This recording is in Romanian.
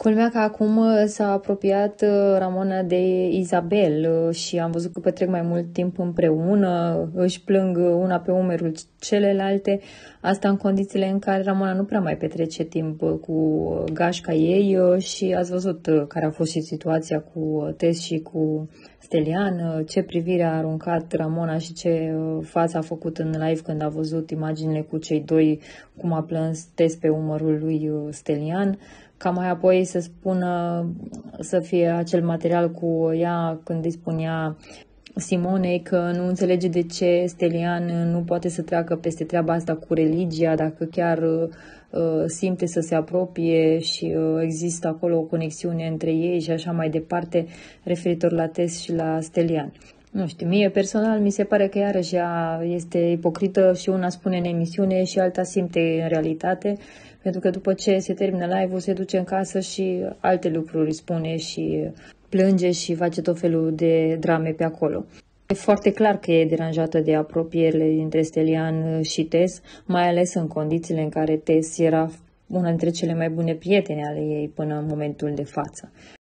Culmea că acum s-a apropiat Ramona de Isabel și am văzut că petrec mai mult timp împreună, își plâng una pe umerul celelalte, asta în condițiile în care Ramona nu prea mai petrece timp cu gașca ei și ați văzut care a fost și situația cu Tess și cu Stelian, ce privire a aruncat Ramona și ce față a făcut în live când a văzut imaginile cu cei doi, cum a plâns Tess pe umărul lui Stelian, ca mai apoi să spună, să fie acel material cu ea când îi spunea Simonei că nu înțelege de ce Stelian nu poate să treacă peste treaba asta cu religia, dacă chiar simte să se apropie și există acolo o conexiune între ei și așa mai departe, referitor la Tess și la Stelian. Nu știu, mie personal mi se pare că iarăși ea este ipocrită și una spune în emisiune și alta simte în realitate, pentru că după ce se termină live-ul se duce în casă și alte lucruri spune și plânge și face tot felul de drame pe acolo. E foarte clar că e deranjată de apropierile dintre Stelian și Tess, mai ales în condițiile în care Tess era una dintre cele mai bune prietene ale ei până în momentul de față.